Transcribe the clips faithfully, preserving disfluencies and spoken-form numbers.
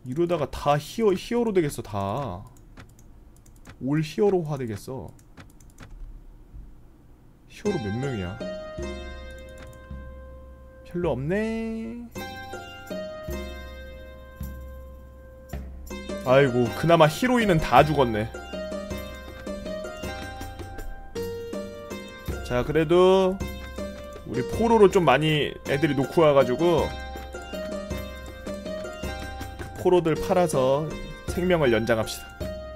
이러다가 다 히어, 히어로 되겠어. 다 올 히어로화 되겠어. 히어로 몇 명이야? 별로 없네. 아이고, 그나마 히로인은 다 죽었네. 자, 그래도 우리 포로로 좀 많이 애들이 놓고 와가지고 포로들 팔아서 생명을 연장합시다.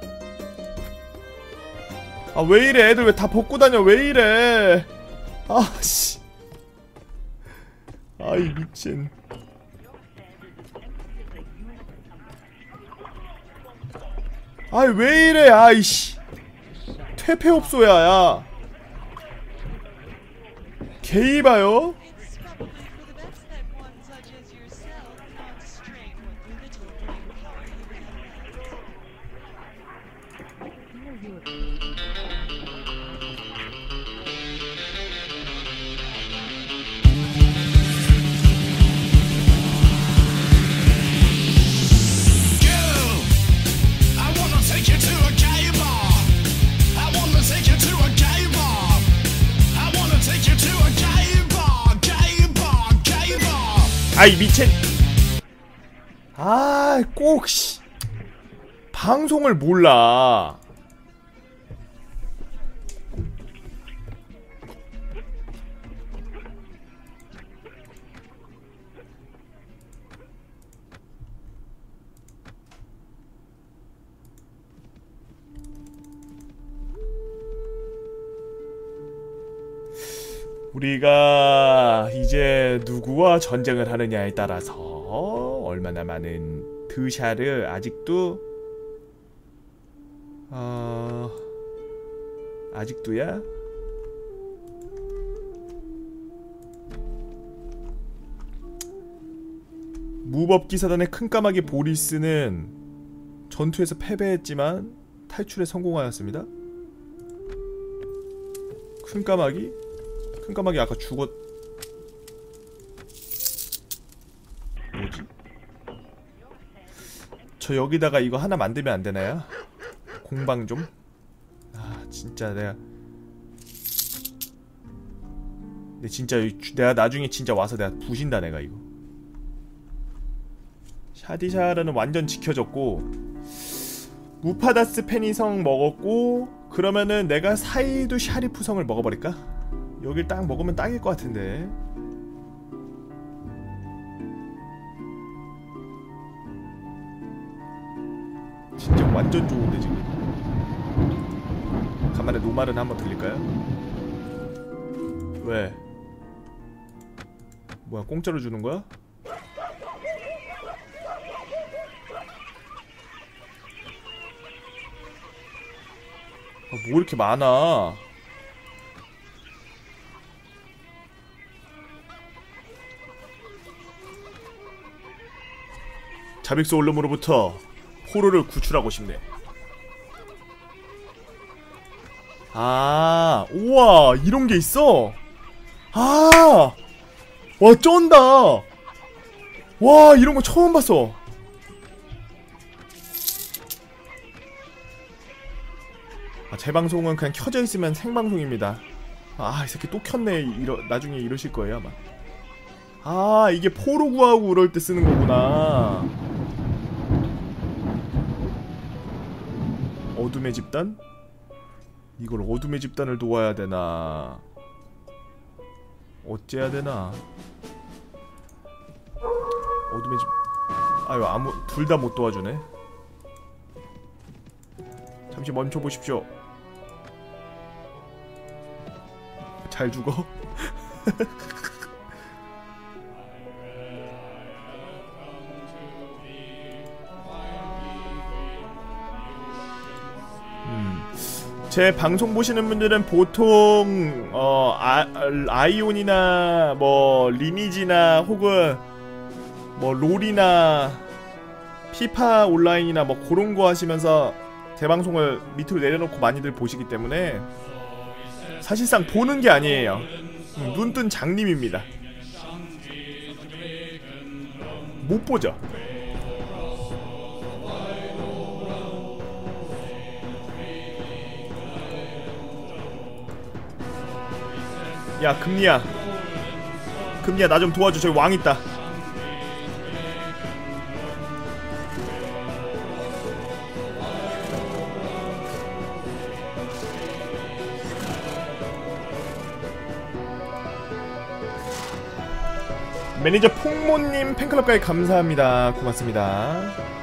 아, 왜 이래? 애들 왜 다 벗고 다녀? 왜 이래? 아씨. 아이 미친. 아이 왜 이래? 아이씨. 퇴폐업소야. 야 개이봐요? 아이 미친. 아, 꼭 씨. 방송을 몰라. 우리가 이제 누구와 전쟁을 하느냐에 따라서 얼마나 많은 드샤를 아직도 어... 아직도야? 무법기사단의 큰까마귀 보리스는 전투에서 패배했지만 탈출에 성공하였습니다. 큰까마귀? 큰까마귀 아까 죽었... 뭐지? 저 여기다가 이거 하나 만들면 안되나요? 공방 좀? 아 진짜 내가 근데 진짜 내가 나중에 진짜 와서 내가 부신다 내가 이거. 샤디샤라는 완전 지켜졌고 무파다스 페니성 먹었고 그러면은 내가 사이두 샤리프성을 먹어버릴까? 여길 딱 먹으면 딱일 것 같은데. 진짜 완전 좋은데 지금. 간만에 노말은 한번 들릴까요? 왜? 뭐야 공짜로 주는 거야? 아, 뭐 이렇게 많아? 자빅스 올름으로부터 포로를 구출하고 싶네. 아, 우와, 이런 게 있어? 아, 와, 쩐다. 와, 이런 거 처음 봤어. 아, 제 방송은 그냥 켜져 있으면 생방송입니다. 아, 이 새끼 또 켰네. 이러, 나중에 이러실 거예요, 아마. 아, 이게 포로 구하고 그럴 때 쓰는 거구나. 어둠의 집단? 이걸 어둠의 집단을 도와야 되나? 어째야 되나? 어둠의 집... 아유, 아무... 둘 다 못 도와주네. 잠시 멈춰보십시오. 잘 죽어? 제 방송 보시는 분들은 보통 어 아, 아이온이나 뭐 리니지나 혹은 뭐 롤이나 피파 온라인이나 뭐 그런 거 하시면서 제 방송을 밑으로 내려놓고 많이들 보시기 때문에 사실상 보는 게 아니에요. 눈뜬 장님입니다. 못 보죠. 야 금리야, 금리야 나 좀 도와줘. 저기 왕 있다. 매니저 폭모님 팬클럽까지 감사합니다. 고맙습니다.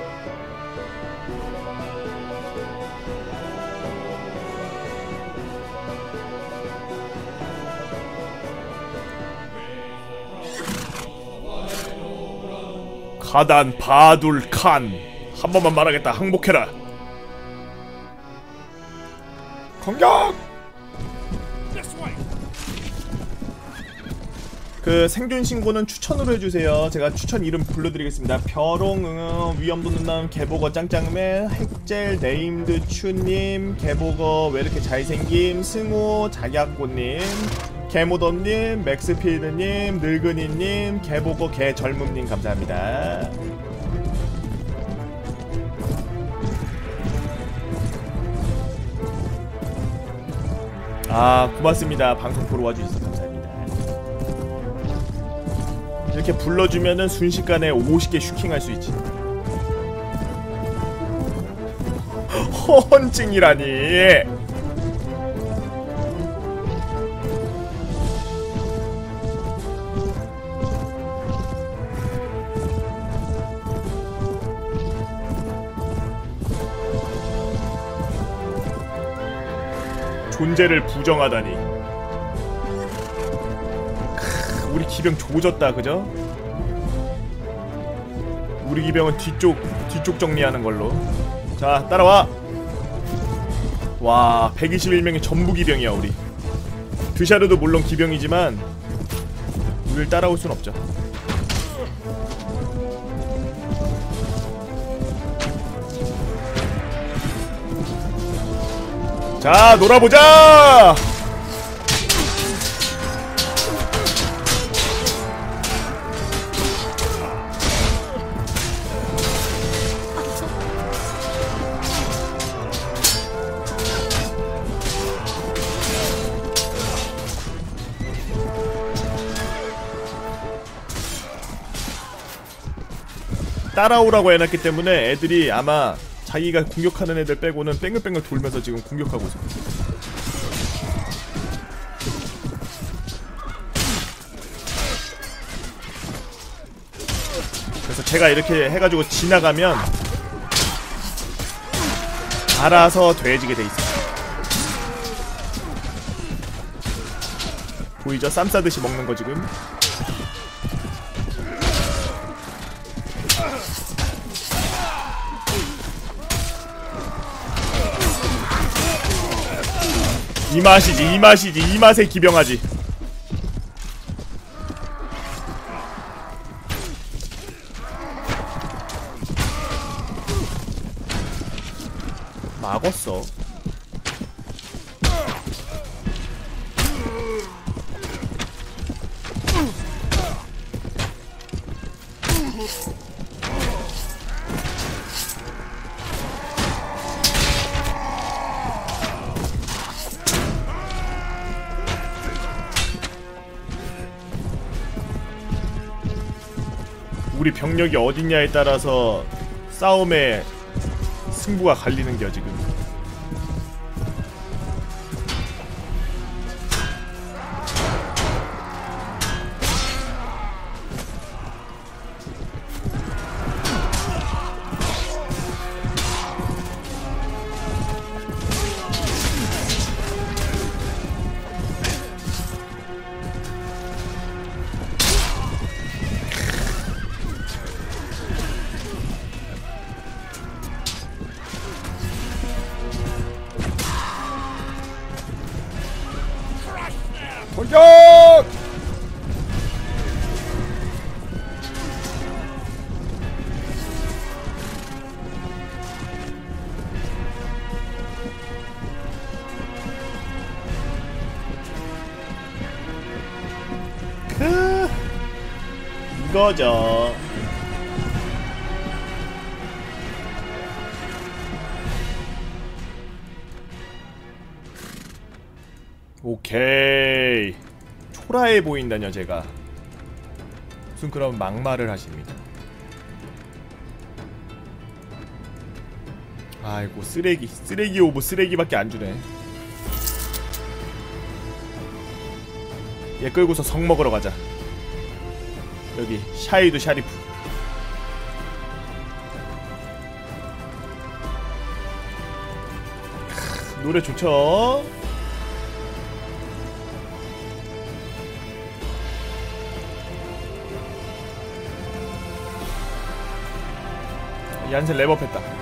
가단 바둘 칸 한 번만 말하겠다. 항복해라. 공격! 그 생존 신고는 추천으로 해주세요. 제가 추천 이름 불러드리겠습니다. 벼롱, 응응, 위험도 눈남, 개보거 짱짱맨, 핵젤, 네임드 추님, 개보거 왜 이렇게 잘생김, 승우, 자약고님, 개모덤님, 맥스필드님, 늙은이님, 개보거 개절음님 감사합니다. 아 고맙습니다. 방송 보러 와주셔서 감사합니다. 이렇게 불러주면은 순식간에 오십 개 슈킹할 수 있지. 허언증이라니. 존재를 부정하다니. 크, 우리 기병 조졌다 그죠? 우리 기병은 뒤쪽 뒤쪽 정리하는 걸로. 자 따라와. 와 백이십일 명이 전부 기병이야 우리. 드샤르도 물론 기병이지만 우릴 따라올 순 없죠. 자 놀아보자. 따라오라고 해놨기 때문에 애들이 아마 자기가 공격하는 애들 빼고는 뺑글뺑글 돌면서 지금 공격하고 있어. 그래서 제가 이렇게 해가지고 지나가면 알아서 돼지게 돼 있어. 보이죠? 쌈 싸듯이 먹는 거 지금. 이 맛이지, 이 맛이지, 이 맛에 기병하지. 막었어. 우리 병력이 어딨냐에 따라서 싸움의 승부가 갈리는겨 지금. 공격! 크 이거죠. 오케이 초라해 보인다뇨 제가. 무슨 그런 막말을 하십니다. 아이고 쓰레기 쓰레기 오브 쓰레기밖에 안 주네. 얘 끌고서 성 먹으러 가자. 여기 샤이도 샤리프. 크, 노래 좋죠? 얀셀 랩업했다.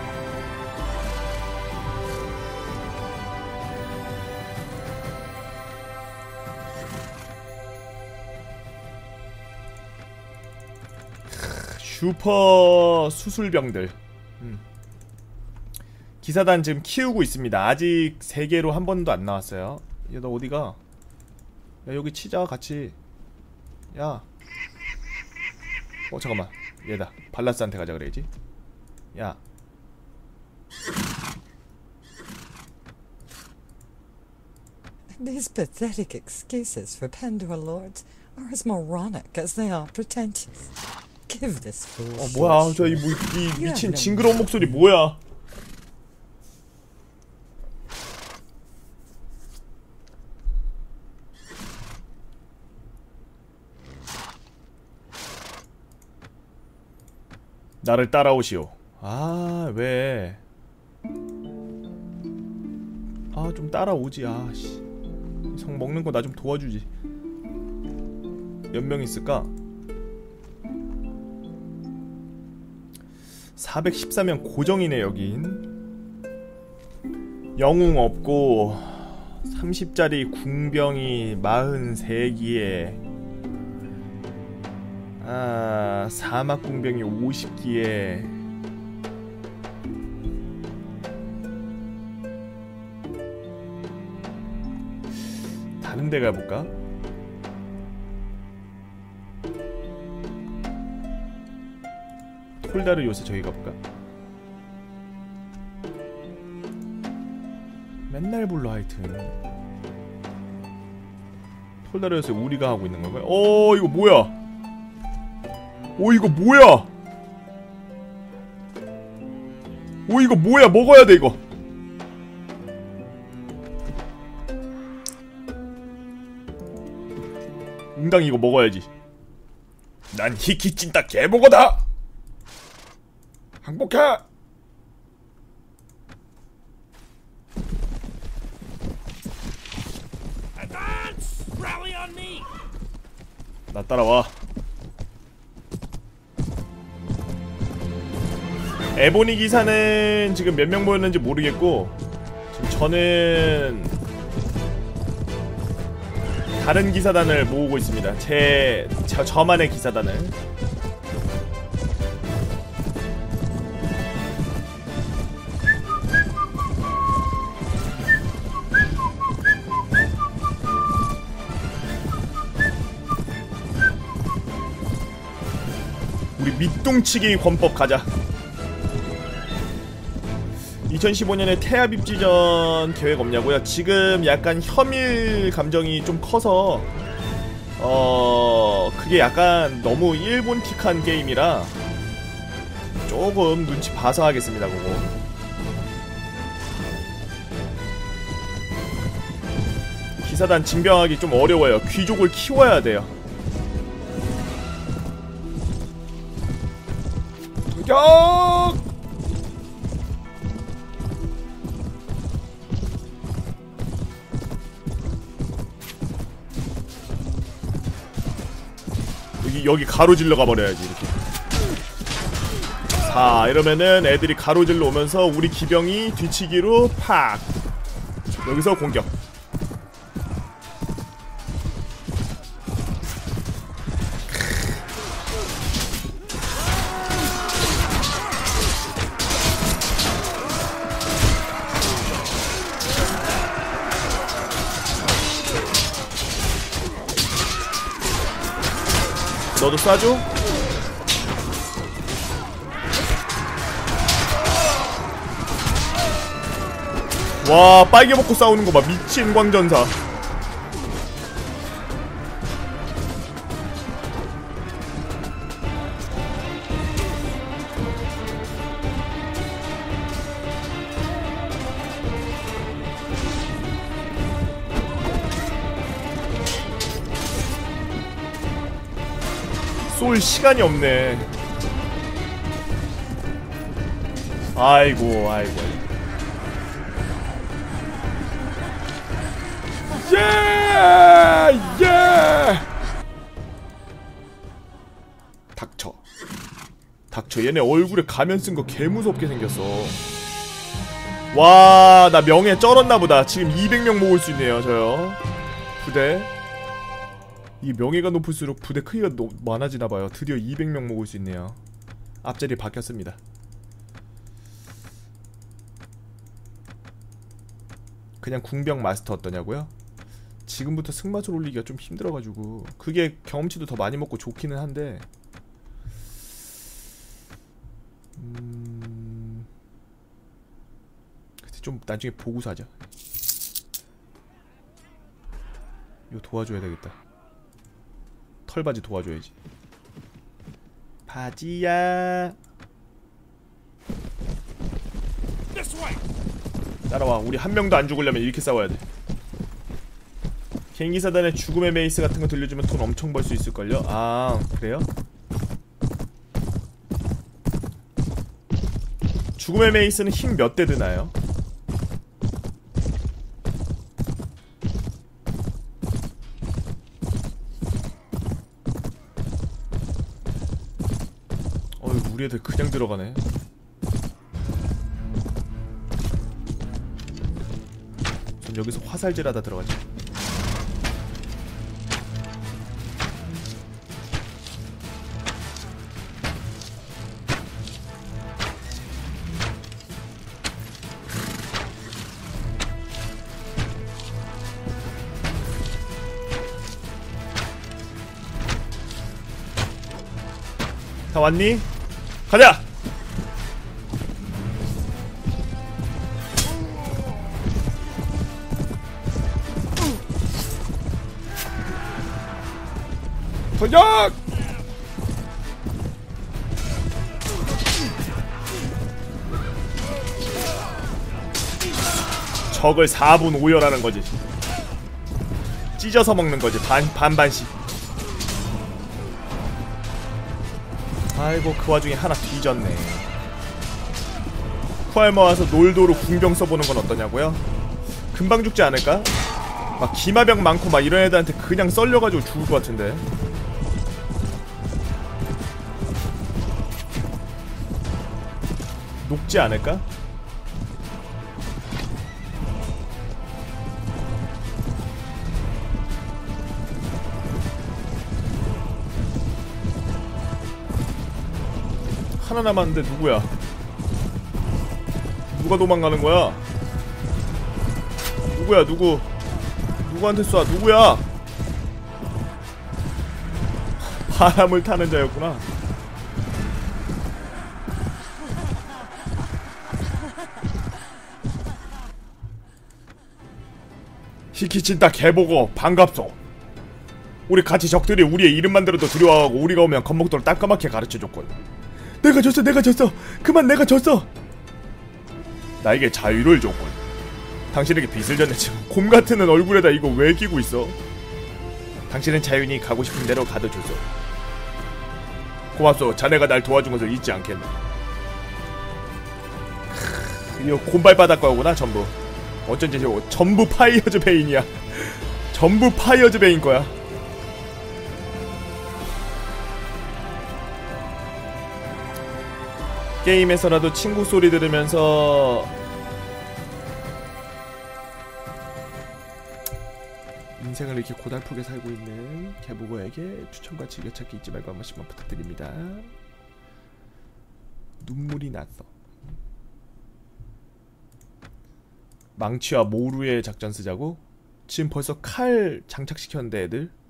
슈퍼 수술병들. 음. 기사단 지금 키우고 있습니다. 아직 세 개로 한 번도 안 나왔어요. 야, 너 어디가? 야, 여기 치자 같이. 야. 어 잠깐만. 얘다. 발라스한테 가자 그래야지. 야. These pathetic excuses for Pandora Lords are as moronic as they are pretentious. Give this fool. 어 뭐야? 저 이 뭐, 이 미친 징그러운 목소리 뭐야? 나를 따라오시오. 아, 왜? 아, 좀 따라오지. 아, 씨. 성 먹는 거 나 좀 도와주지. 몇 명 있을까? 사백십사 명 고정이네, 여긴. 영웅 없고 삼십 짜리 궁병이 사십삼 기에 아, 사막 궁병이 오십 기에 다른 데 가볼까? 톨다르 요새 저기 가볼까? 맨날 불러 하여튼. 톨다르 요새 우리가 하고 있는 건가요? 어 이거 뭐야? 오 이거 뭐야? 오 이거 뭐야? 먹어야 돼 이거. 응당 이거 먹어야지. 난 히키찐따 개먹어다. 항복해. 나 따라와. 에보니 기사는 지금 몇 명 모였는지 모르겠고 지금 저는 다른 기사단을 모으고 있습니다. 제 저, 저만의 기사단을. 우리 밑동치기 권법 가자. 이천십오 년에 태압 입지전 계획 없냐고요? 지금 약간 혐일 감정이 좀 커서 어... 그게 약간 너무 일본틱한 게임이라 조금 눈치 봐서 하겠습니다 그거. 기사단 징병하기 좀 어려워요. 귀족을 키워야 돼요. 돌격! 여기 여기 가로질러 가버려야지 이렇게. 자 이러면은 애들이 가로질러 오면서 우리 기병이 뒤치기로 팍. 여기서 공격. 너도 쏴줘? 와 빨개 먹고 싸우는 거 봐. 미친 광전사. 쏠 시간이 없네. 아이고 아이고. 예! 예! 닥쳐. 닥쳐. 얘네 얼굴에 가면 쓴 거 개무섭게 생겼어. 와, 나 명예 쩔었나보다. 지금 이백 명 모을 수 있네요 저요. 부대. 이 명예가 높을수록 부대 크기가 노, 많아지나봐요. 드디어 이백 명 모을 수 있네요. 앞자리 바뀌었습니다. 그냥 궁병 마스터 어떠냐고요? 지금부터 승마술 올리기가 좀 힘들어가지고. 그게 경험치도 더 많이 먹고 좋기는 한데 음... 좀 나중에 보고서 하자. 이거 도와줘야 되겠다. 털바지 도와줘야지. 바지야 따라와. 우리 한 명도 안 죽으려면 이렇게 싸워야 돼. 개인기 사단에 죽음의 메이스 같은 거 들려주면 돈 엄청 벌 수 있을걸요? 아 그래요? 죽음의 메이스는 힘 몇 대 드나요? 어휴 우리 애들 그냥 들어가네. 전 여기서 화살질하다 들어가자. 다 왔니? 가자! 전작! 적을 사 분 오열하는 거지. 찢어서 먹는 거지. 반, 반반씩. 아이고 그 와중에 하나 뒤졌네. 쿠알 모아서 놀도로 궁병 써보는 건 어떠냐고요? 금방 죽지 않을까? 막 기마병 많고 막 이런 애들한테 그냥 썰려가지고 죽을 것 같은데. 녹지 않을까? 하나 남았는데 누구야? 누가 도망가는 거야? 누구야 누구? 누구한테 쏴? 누구야? 바람을 타는 자였구나. 히키친타 개보고 반갑소. 우리 같이 적들이 우리의 이름만 들어도 두려워하고 우리가 오면 겁먹도록 따까맣게 가르쳐줬군. 내가 졌어 내가 졌어 그만 내가 졌어. 나에게 자유를 줬군. 당신에게 빚을 졌네. 곰 같은 얼굴에다 이거 왜 끼고 있어? 당신은 자유니 가고 싶은 대로 가도 좋소. 고맙소. 자네가 날 도와준 것을 잊지 않겠네. 이거 곰발바닥 거구나 전부. 어쩐지 저거 전부 파이어즈 베인이야. 전부 파이어즈 베인 거야. 게임에서라도 친구 소리 들으면서 인생을 이렇게 고달프게 살고 있는 개보고에게 추천과 즐겨찾기 잊지 말고 한 번씩만 부탁드립니다. 눈물이 났어. 망치와 모루의 작전 쓰자고? 지금 벌써 칼 장착시켰는데 애들?